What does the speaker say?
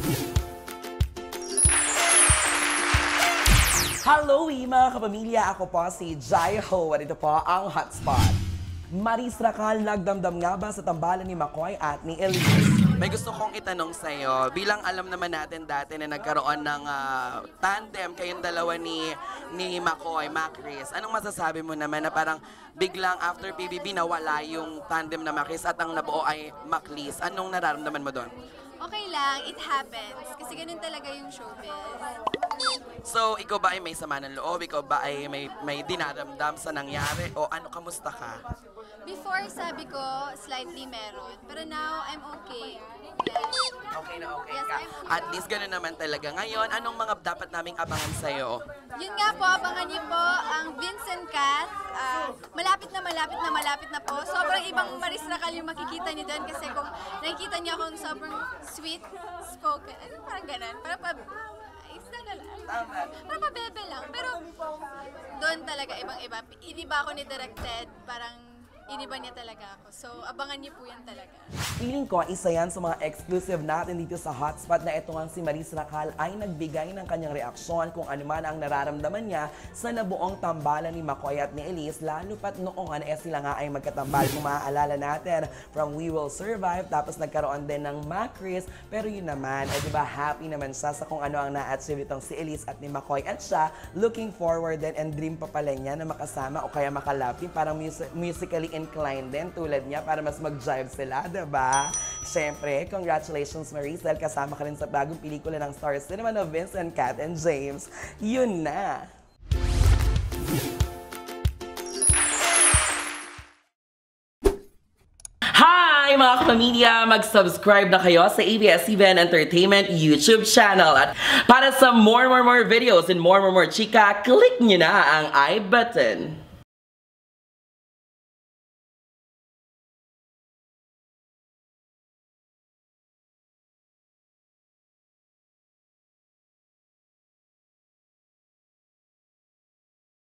Hello mga kapamilya! Ako po si Jai Ho at ito po ang Hotspot. Maris Racal, nagdamdam nga ba sa tambalan ni McCoy at ni Elise? May gusto kong itanong sa'yo. Bilang alam naman natin dati na nagkaroon ng tandem kayong dalawa ni McCoy, Macris. Anong masasabi mo naman na parang biglang after PBB nawala yung tandem na Macris at ang nabuo ay Maclis? Anong nararamdaman mo doon? Okay lang, it happens. Kasi ganun talaga yung showbiz. So, ikaw ba ay may sama ng loob? Ikaw ba ay may dinaramdam sa nangyari? O ano, kamusta ka? Before, sabi ko, slightly meron. Pero now, I'm okay. Yes. Okay na okay Yes, ka. I'm okay. At least ganun naman talaga. Ngayon, anong mga dapat naming abangan sa'yo? Yun nga po, abangan niyo po ang Vincent Cat. Malapit na po. Sobrang ibang Maris Racal yung makikita niyo doon kasi kung nakikita niyo akong sobrang sweet spoken. Parang ganun. Parang isa na lang. Tama. Parang pabebe lang. Pero doon talaga ibang-iba. Iniba ako ni Directed. Parang iniba niya talaga ako. So, abangan niyo po yan talaga. Feeling ko, isa yan sa mga exclusive natin dito sa Hotspot na ito nga si Maris Racal ay nagbigay ng kanyang reaksyon kung ano man ang nararamdaman niya sa nabuong tambalan ni McCoy at ni Elise, lalo pat noong sila nga ay magkatambal. Kung maaalala natin, from We Will Survive, tapos nagkaroon din ng Macris, pero yun naman, diba, happy naman siya sa kung ano ang na-achieve itong si Elise at ni McCoy, at siya looking forward din and dream pa pala niya na makasama o kaya makalapin, parang musically inclined din tulad niya para mas mag-jive sila, diba? Siyempre, congratulations Maricel, kasama ka rin sa bagong pelikula ng Star Cinema na Vincent, Cat and James. Yun na! Hi mga kapamilya! Mag-subscribe na kayo sa ABS-CBN Entertainment YouTube channel. At para sa more videos and more chika, click nyo na ang I button.